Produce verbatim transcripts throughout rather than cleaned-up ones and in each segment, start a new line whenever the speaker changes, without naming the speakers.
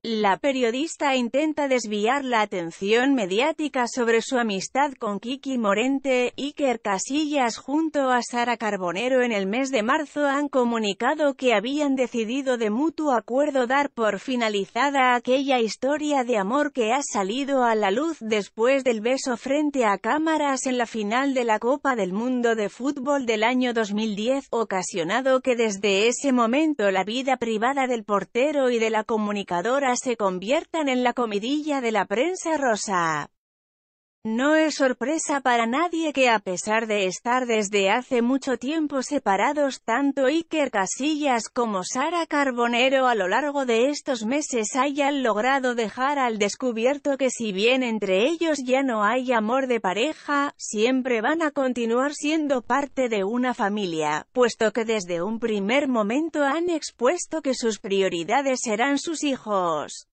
La periodista intenta desviar la atención mediática sobre su amistad con Kiki Morente. Iker Casillas junto a Sara Carbonero en el mes de marzo han comunicado que habían decidido de mutuo acuerdo dar por finalizada aquella historia de amor que ha salido a la luz después del beso frente a cámaras en la final de la Copa del Mundo de Fútbol del año dos mil diez, ocasionado que desde ese momento la vida privada del portero y de la comunicadora se conviertan en la comidilla de la prensa rosa. No es sorpresa para nadie que a pesar de estar desde hace mucho tiempo separados, tanto Iker Casillas como Sara Carbonero a lo largo de estos meses hayan logrado dejar al descubierto que si bien entre ellos ya no hay amor de pareja, siempre van a continuar siendo parte de una familia, puesto que desde un primer momento han expuesto que sus prioridades serán sus hijos,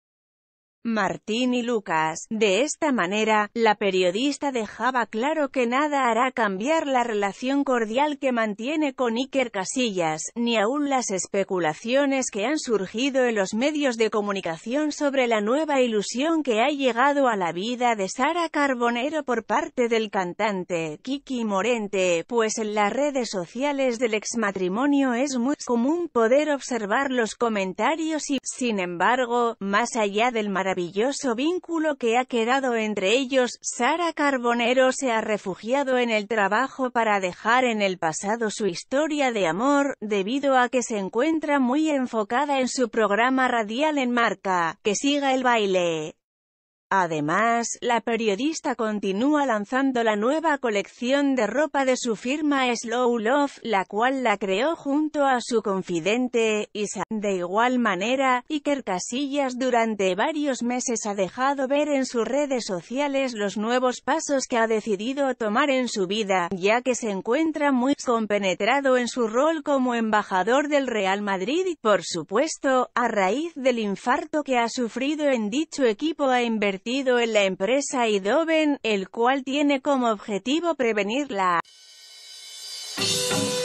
Martín y Lucas. De esta manera, la periodista dejaba claro que nada hará cambiar la relación cordial que mantiene con Iker Casillas, ni aún las especulaciones que han surgido en los medios de comunicación sobre la nueva ilusión que ha llegado a la vida de Sara Carbonero por parte del cantante Kiki Morente, pues en las redes sociales del exmatrimonio es muy común poder observar los comentarios y, sin embargo, más allá del maravilloso vínculo que ha quedado entre ellos, Sara Carbonero se ha refugiado en el trabajo para dejar en el pasado su historia de amor, debido a que se encuentra muy enfocada en su programa radial en Marca, Que siga el baile. Además, la periodista continúa lanzando la nueva colección de ropa de su firma Slow Love, la cual la creó junto a su confidente, Isa. De igual manera, Iker Casillas durante varios meses ha dejado ver en sus redes sociales los nuevos pasos que ha decidido tomar en su vida, ya que se encuentra muy compenetrado en su rol como embajador del Real Madrid y, por supuesto, a raíz del infarto que ha sufrido en dicho equipo ha invertido en la empresa Eindhoven, el cual tiene como objetivo prevenirla.